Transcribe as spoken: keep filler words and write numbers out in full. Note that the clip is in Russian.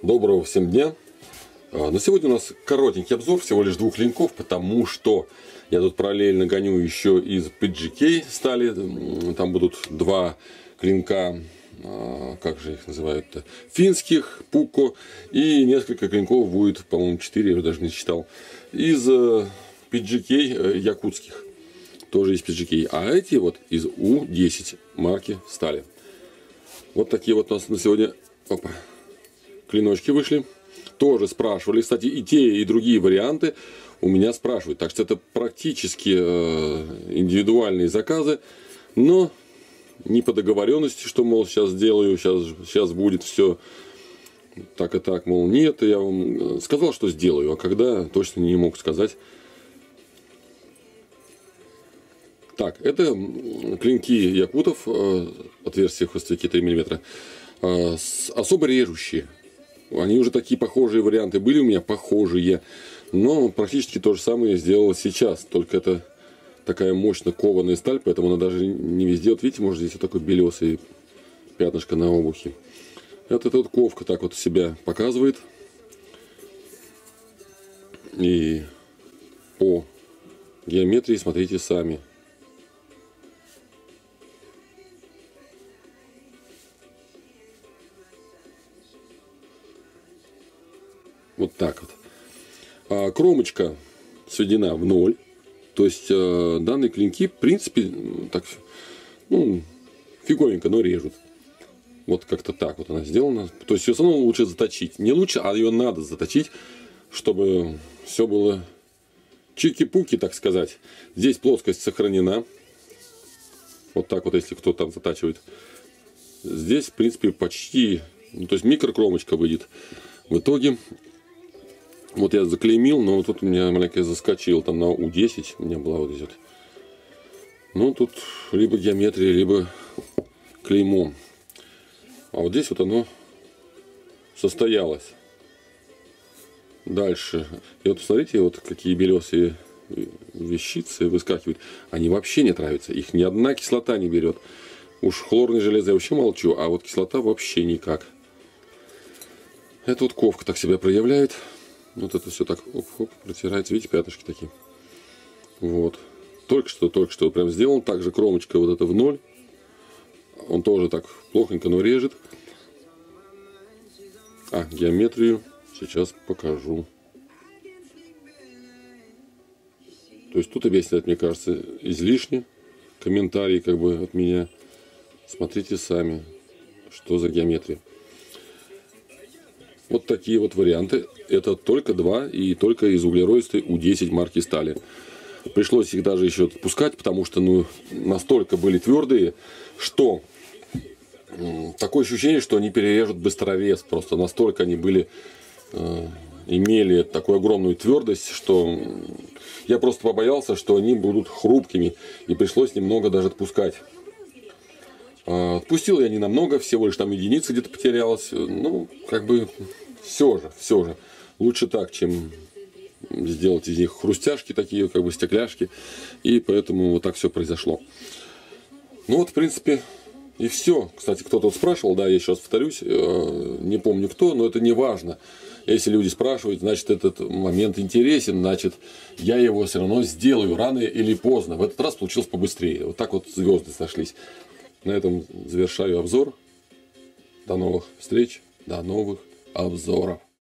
Доброго всем дня! На сегодня у нас коротенький обзор всего лишь двух клинков, потому что я тут параллельно гоню еще из пи джи кей стали. Там будут два клинка, как же их называют-то, финских, пуко, и несколько клинков будет, по-моему, четыре, я даже не считал, из пи джи кей якутских, тоже из пи джи кей, а эти вот из у десять марки стали. Вот такие вот у нас на сегодня, опа, клиночки вышли. Тоже спрашивали, кстати, и те, и другие варианты у меня спрашивают. Так что это практически э, индивидуальные заказы, но не по договоренности, что, мол, сейчас сделаю, сейчас, сейчас будет все так и так, мол, нет. Я вам сказал, что сделаю, а когда, точно не мог сказать. Так, это клинки якутов, э, отверстия хвостовики три миллиметра, э, особо режущие. Они уже такие похожие варианты были у меня, похожие. Но практически то же самое я сделал сейчас. Только это такая мощно кованая сталь, поэтому она даже не везде. Вот видите, может, здесь вот такой белесый пятнышко на обухе. Вот эта вот ковка так вот себя показывает. И по геометрии смотрите сами. Вот так вот. А кромочка сведена в ноль. То есть э, данные клинки, в принципе, так, ну, фиговенько, но режут. Вот как-то так вот она сделана. То есть ее все равно лучше заточить. Не лучше, а ее надо заточить, чтобы все было чики-пуки, так сказать. Здесь плоскость сохранена. Вот так вот, если кто там затачивает. Здесь, в принципе, почти, ну, то есть микрокромочка выйдет. В итоге, вот я заклеймил, но вот тут у меня маленько заскочил, там на у десять у меня была вот здесь вот. Ну, тут либо геометрия, либо клеймо. А вот здесь вот оно состоялось. Дальше. И вот посмотрите, вот какие белесые вещицы выскакивают. Они вообще не травятся. Их ни одна кислота не берет. Уж хлорное железо я вообще молчу, а вот кислота вообще никак. Это вот ковка так себя проявляет. Вот это все так оп-оп, протирается. Видите, пятнышки такие. Вот. Только что, только что прям сделан. Также кромочка вот это в ноль. Он тоже так плохонько, но режет. А, геометрию сейчас покажу. То есть тут объяснять, мне кажется, излишне. Комментарии как бы от меня. Смотрите сами, что за геометрия. Вот такие вот варианты. Это только два и только из углеродистой у десять марки стали. Пришлось их даже еще отпускать, потому что ну, настолько были твердые, что м, такое ощущение, что они перережут быстрорез. Просто настолько они были, э, имели такую огромную твердость, что я просто побоялся, что они будут хрупкими. И пришлось немного даже отпускать. Отпустил я не намного, всего лишь там единица где-то потерялась. Ну, как бы, все же, все же. Лучше так, чем сделать из них хрустяшки такие, как бы стекляшки. И поэтому вот так все произошло. Ну вот, в принципе, и все. Кстати, кто-то вот спрашивал, да, я сейчас повторюсь, не помню кто, но это не важно. Если люди спрашивают, значит, этот момент интересен, значит, я его все равно сделаю рано или поздно. В этот раз получилось побыстрее. Вот так вот звезды сошлись. На этом завершаю обзор. До новых встреч, до новых обзоров.